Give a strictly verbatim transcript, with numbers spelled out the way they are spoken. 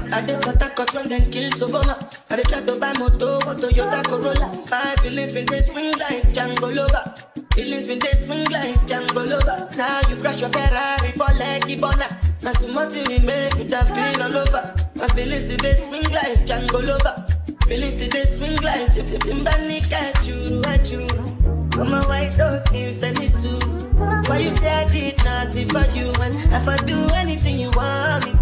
I did what I got when then kill Sovoma. I did try to buy moto, or Toyota Corolla. My feelings been they swing like Django Lover. Feelings been they swing like Django Lover. Now you crash your Ferrari for like Ibona. Now so much you remain with that pain all over. My feelings today swing like Django Lover. Feelings today swing like Tip Tip Timbani at you, at you. I'm a white dog in Venice. Why you say I did nothing for you? And if I do anything you want me